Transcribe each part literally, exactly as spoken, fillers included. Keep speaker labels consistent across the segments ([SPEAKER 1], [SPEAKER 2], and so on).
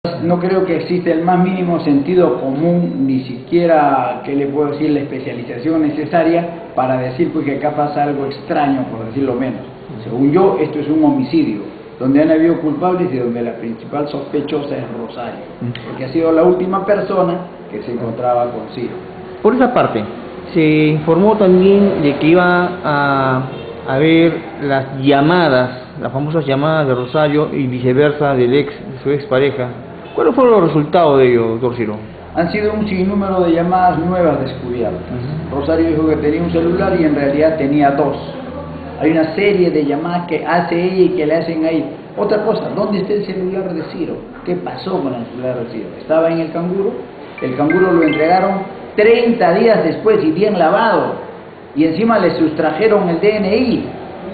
[SPEAKER 1] No creo que exista el más mínimo sentido común, ni siquiera, ¿qué le puedo decir?, la especialización necesaria para decir pues, que acá pasa algo extraño, por decirlo menos. Según yo, esto es un homicidio, donde han habido culpables y donde la principal sospechosa es Rosario, porque ha sido la última persona que se encontraba con Ciro.
[SPEAKER 2] Por esa parte, se informó también de que iba a haber las llamadas, las famosas llamadas de Rosario y viceversa del ex, de su expareja. ¿Cuáles fueron los resultados de ello, doctor Ciro?
[SPEAKER 1] Han sido un sinnúmero de llamadas nuevas descubiertas. Uh-huh. Rosario dijo que tenía un celular y en realidad tenía dos. Hay una serie de llamadas que hace ella y que le hacen ahí. Otra cosa, ¿dónde está el celular de Ciro? ¿Qué pasó con el celular de Ciro? Estaba en el canguro, el canguro lo entregaron treinta días después y bien lavado, y encima le sustrajeron el D N I.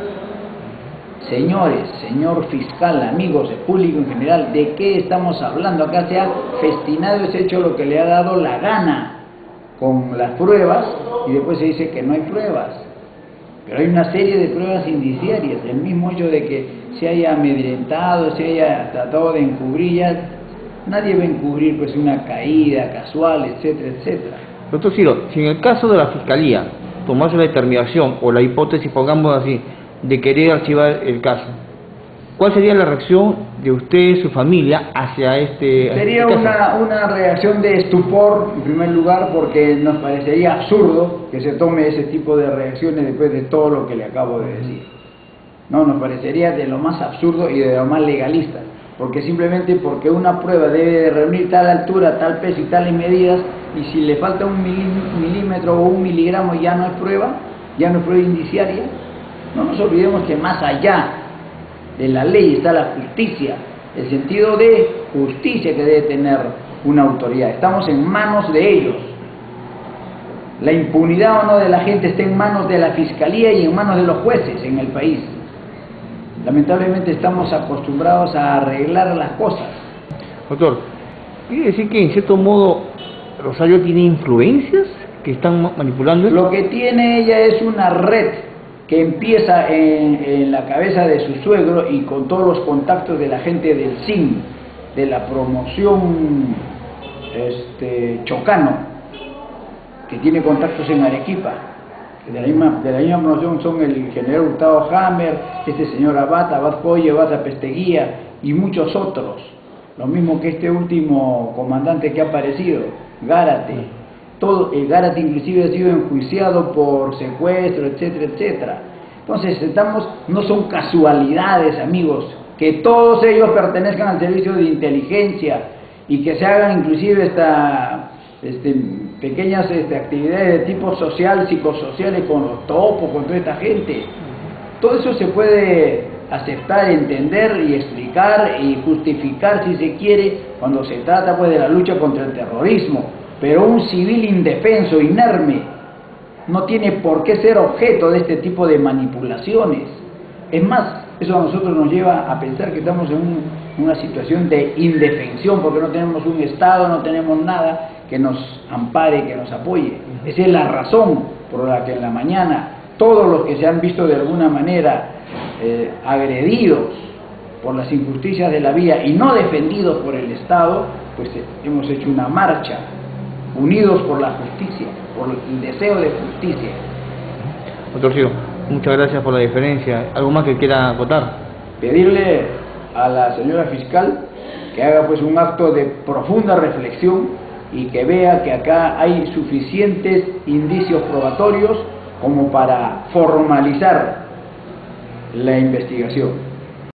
[SPEAKER 1] Señores, señor fiscal, amigos, el público en general, ¿de qué estamos hablando? Acá se ha festinado y se ha hecho lo que le ha dado la gana con las pruebas y después se dice que no hay pruebas. Pero hay una serie de pruebas indiciarias, el mismo hecho de que se haya amedrentado, se haya tratado de encubrir, ya nadie va a encubrir pues una caída casual, etcétera, etcétera.
[SPEAKER 2] Doctor Ciro, si en el caso de la Fiscalía tomase la determinación o la hipótesis, pongamos así, de querer archivar el caso, ¿cuál sería la reacción de usted, su familia, hacia este,
[SPEAKER 1] Sería
[SPEAKER 2] este
[SPEAKER 1] una,
[SPEAKER 2] caso?
[SPEAKER 1] una reacción de estupor, en primer lugar, porque nos parecería absurdo que se tome ese tipo de reacciones después de todo lo que le acabo de decir. No, nos parecería de lo más absurdo y de lo más legalista, porque simplemente porque una prueba debe de reunir tal altura, tal peso y tales medidas, y si le falta un milímetro o un miligramo ya no es prueba, ya no es prueba indiciaria. No nos olvidemos que más allá de la ley está la justicia, el sentido de justicia que debe tener una autoridad. Estamos en manos de ellos. La impunidad o no de la gente está en manos de la Fiscalía y en manos de los jueces en el país. Lamentablemente estamos acostumbrados a arreglar las cosas.
[SPEAKER 2] Doctor, ¿quiere decir que en cierto modo Rosario tiene influencias que están manipulando?
[SPEAKER 1] Lo que tiene ella es una red que empieza en, en la cabeza de su suegro y con todos los contactos de la gente del S I N, de la promoción este, Chocano, que tiene contactos en Arequipa. De la misma, de la misma promoción son el general Hurtado Hammer, este señor Abad, Abad Poye, Abad Pesteguía y muchos otros. Lo mismo que este último comandante que ha aparecido, Gárate. Todo, el Gárate inclusive ha sido enjuiciado por secuestro, etcétera, etcétera. Entonces, estamos, no son casualidades, amigos, que todos ellos pertenezcan al servicio de inteligencia y que se hagan inclusive esta, este, pequeñas este, actividades de tipo social, psicosociales con los topos, con toda esta gente. Todo eso se puede aceptar, entender y explicar y justificar si se quiere cuando se trata pues, de la lucha contra el terrorismo. Pero un civil indefenso, inerme, no tiene por qué ser objeto de este tipo de manipulaciones. Es más, eso a nosotros nos lleva a pensar que estamos en un, una situación de indefensión, porque no tenemos un Estado, no tenemos nada que nos ampare, que nos apoye. Esa es la razón por la que en la mañana todos los que se han visto de alguna manera eh, agredidos por las injusticias de la vida y no defendidos por el Estado, pues eh, hemos hecho una marcha unidos por la justicia, por el deseo de justicia.
[SPEAKER 2] Doctor Ciro, muchas gracias por la diferencia. ¿Algo más que quiera votar?
[SPEAKER 1] Pedirle a la señora fiscal que haga pues un acto de profunda reflexión y que vea que acá hay suficientes indicios probatorios como para formalizar la investigación.